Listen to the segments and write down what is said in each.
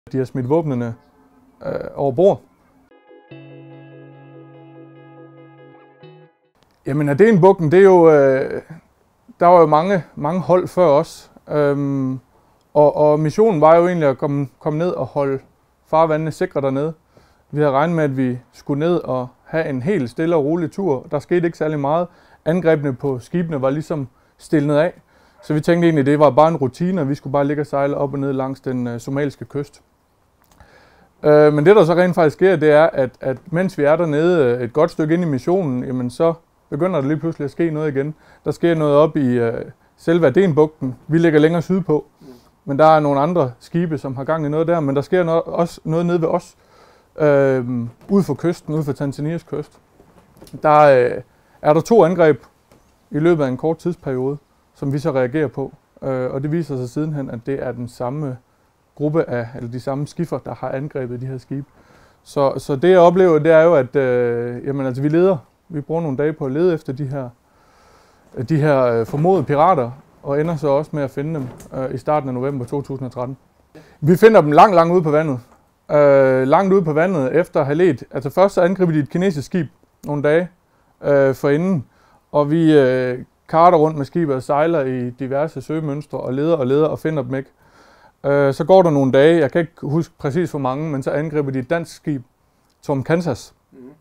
De har smidt våbnene over bord. Jamen Adenbugten, det er jo, der var jo mange hold før os. Og missionen var jo egentlig at komme ned og holde farvandene sikre dernede. Vi havde regnet med, at vi skulle ned og have en helt stille og rolig tur. Der skete ikke særlig meget. Angrebene på skibene var ligesom stillet af. Så vi tænkte egentlig, at det var bare en rutine, og vi skulle bare ligge og sejle op og ned langs den somaliske kyst. Men det, der så rent faktisk sker, det er, at mens vi er dernede et godt stykke ind i missionen, jamen så begynder der lige pludselig at ske noget igen. Der sker noget op i selve Adenbugten. Vi ligger længere sydpå, men der er nogle andre skibe, som har gang i noget der. Men der sker også noget nede ved os, ude for kysten, ude for Tanzanias kyst. Der er der 2 angreb i løbet af en kort tidsperiode, som vi så reagerer på. Og det viser sig sidenhen, at det er den samme gruppe af, eller de samme skiffer, der har angrebet de her skibe. Så det jeg oplever, det er jo, at jamen, altså, vi leder. Vi bruger nogle dage på at lede efter de her formodede pirater, og ender så også med at finde dem i starten af november 2013. Vi finder dem langt ude på vandet. Langt ude på vandet efter at have ledt. Altså først så angriber de et kinesisk skib nogle dage forinden, og vi karter rundt med skibet og sejler i diverse søgemønstre og leder og finder dem ikke. Så går der nogle dage, jeg kan ikke huske præcis hvor mange, men så angriber de et dansk skib, Tom Kansas.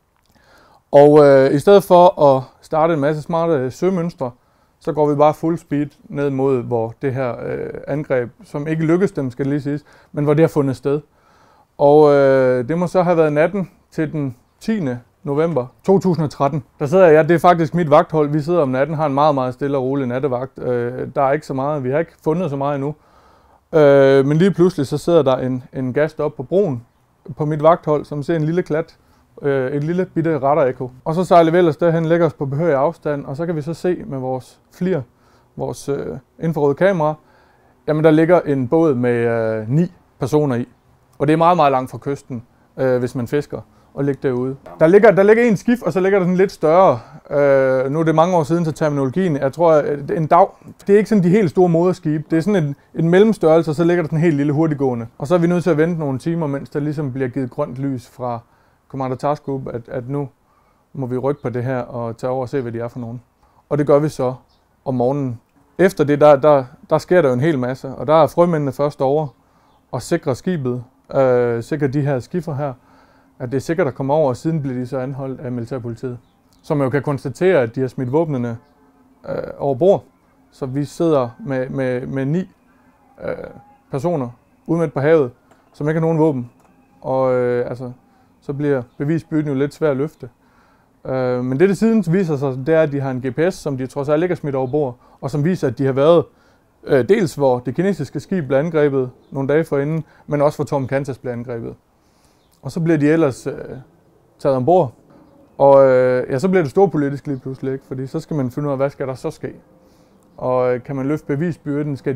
Og i stedet for at starte en masse smarte søgemønstre, så går vi bare full speed ned mod, hvor det her angreb, som ikke lykkedes dem, skal det lige siges, men hvor det har fundet sted. Og det må så have været natten til den 10. november 2013. Der sidder jeg, det er faktisk mit vagthold, vi sidder om natten, har en meget stille og rolig nattevagt. Der er ikke så meget, vi har ikke fundet så meget endnu. Men lige pludselig så sidder der en gast op på broen på mit vagthold, som ser en lille klat, et lille bitte radar-ekko. Og så sejler vi ellers derhen, lægger os på behørig afstand, og så kan vi så se med vores FLIR, vores infrarøde kamera, jamen der ligger en båd med 9 personer i. Og det er meget langt fra kysten, hvis man fisker og ligger derude. Der ligger en skib, og så ligger der sådan lidt større. Nu er det mange år siden til terminologien. Jeg tror, at en dag, det er ikke sådan de helt store moderskibe. Det er sådan en mellemstørrelse, og så ligger der sådan en helt lille hurtiggående. Og så er vi nødt til at vente nogle timer, mens der ligesom bliver givet grønt lys fra Commander Task Group, at nu må vi rykke på det her og tage over og se, hvad de er for nogen. Og det gør vi så om morgenen. Efter det, der sker der jo en hel masse, og der er frømændene først over og sikrer skibet, sikrer de her skiffer her, at det er sikkert at komme over, og siden bliver de så anholdt af militærpolitiet. Som jo kan konstatere, at de har smidt våbnene over bord. Så vi sidder med 9 personer ude midt på havet, som ikke har nogen våben. Og så bliver bevisbyrden jo lidt svær at løfte. Men det siden viser sig, det er, at de har en GPS, som de trods alt ikke har smidt over bord, og som viser, at de har været dels hvor det kinesiske skib blev angrebet nogle dage forinden, men også hvor Tom Kansas blev angrebet. Og så bliver de ellers taget ombord. Og så bliver det storpolitisk lige pludselig, ikke? Fordi så skal man finde ud af, hvad skal der så ske. Og kan man løfte bevisbyrden, skal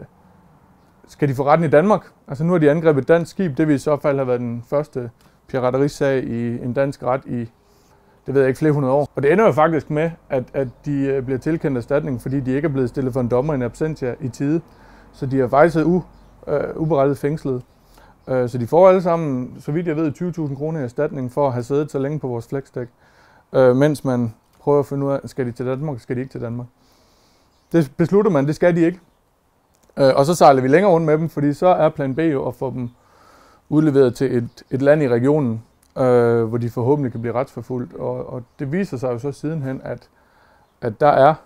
de få retten i Danmark? Altså nu har de angrebet et dansk skib, det vil i så fald have været den første piraterisag i en dansk ret i, det ved jeg ikke, flere hundrede år. Og det ender jo faktisk med, at de bliver tilkendt erstatning, fordi de ikke er blevet stillet for en dommer in absentia i tide. Så de har faktisk uberettiget fængslet. Så de får alle sammen, så vidt jeg ved, 20.000 kroner i erstatning for at have siddet så længe på vores flexdæk, mens man prøver at finde ud af, skal de til Danmark, eller skal de ikke til Danmark. Det beslutter man, det skal de ikke. Og så sejler vi længere rundt med dem, fordi så er plan B jo at få dem udleveret til et land i regionen, hvor de forhåbentlig kan blive retsforfulgt. Og det viser sig jo så sidenhen, at der er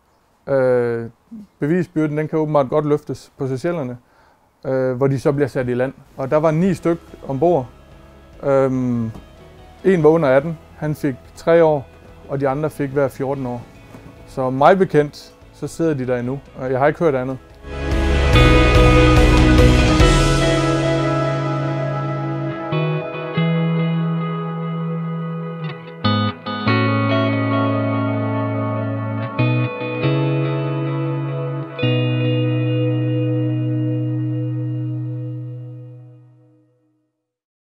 bevisbyrden, den kan åbenbart godt løftes på Seychellerne, hvor de så bliver sat i land. Og der var 9 styk ombord. En var under 18, han fik 3 år, og de andre fik hver 14 år. Så mig bekendt, så sidder de der endnu. Jeg har ikke hørt andet.